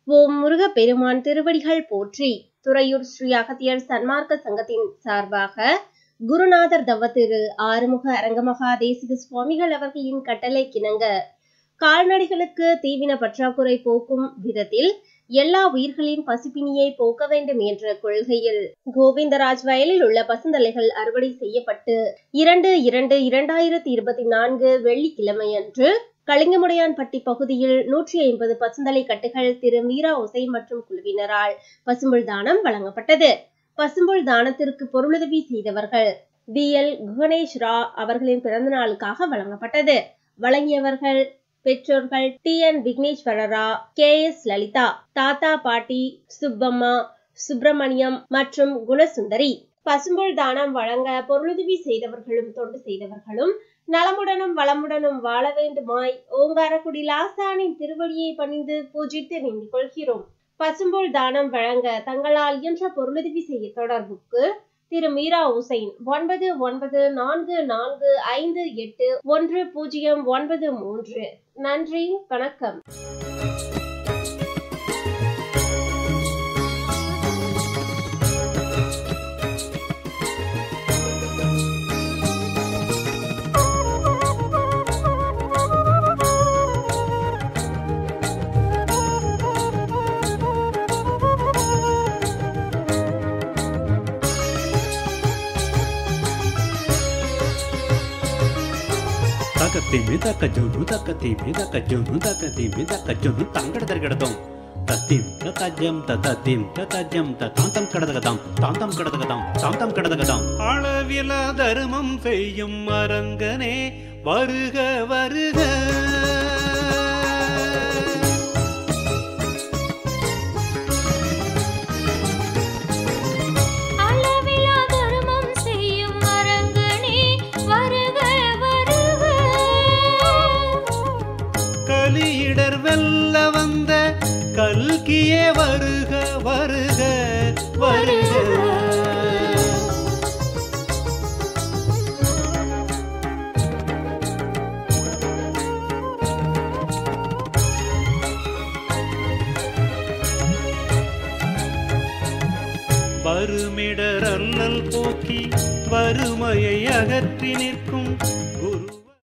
ஓம் முருகப்பெருமான் திருவடிகள் போற்றி. துறையூர் ஸ்ரீ அகத்தியர் சன்மார்க்க சங்கத்தின் சார்பாக குருநாதர் தவ திரு ஆறுமுக அரங்கமகா தேசிக சுவாமிகள் அவர்களின் கட்டளை கிணங்க கால்நடைகளுக்கு தீவின பற்றாக்குறை போக்கும் விதத்தில் எல்லா உயிர்களின் பசிப்பினியை போக்க வேண்டும் என்ற கொள்கையில் கோவிந்தராஜ் வயலில் உள்ள பசுந்தலைகள் அறுவடை செய்யப்பட்டு 2/2/2024 வெள்ளிக்கிழமை அன்று கலிங்கமுடையான்பட்டி பகுதியில் 150 பசுந்தலை கட்டுகள் திரு மீரா உசைன் மற்றும் குழுவினரால் பசும்புல் தானம் வழங்கப்பட்டது. பசும்புல் தானத்திற்கு பொருளுதவி செய்தவர்கள் DL குகணேஷ் ரா அவர்களின் பிறந்த நாளுக்காக வழங்கப்பட்டது. வழங்கியவர்கள் பெற்றோர்கள் TN விக்னேஸ்வரரா, KS லலிதா, தாத்தா பாட்டி சுப்பம்மா, சுப்பிரமணியம் மற்றும் குணசுந்தரி. பசும்புல் தானம் வழங்க பொருளுதவி செய்தவர்களும் தொண்டு செய்தவர்களும் நலமுடனும் வளமுடனும் வாழ வேண்டுமாய் ஓங்காரக்குடி லாசானின் திருவடியை பணிந்து பூஜித்து வேண்டிக் கொள்கிறோம். பசும்புல் தானம் வழங்க தங்களால் இயன்ற பொருளுதவி செய்ய தொடர்புக்கு திரு மீரா உசைன் 9944581093. நன்றி, வணக்கம். Takati tangkadadam tatim tatajam tatantam kadadagadam அளவில தர்மம் செய்யும் அரங்கனே வருக வருக. கலியிடர் வெல்ல வந்த கல்கியே வருக வருக வருக. வருமிடர் அல்லல் போக்கி வறுமையை அகற்றி நிற்கும்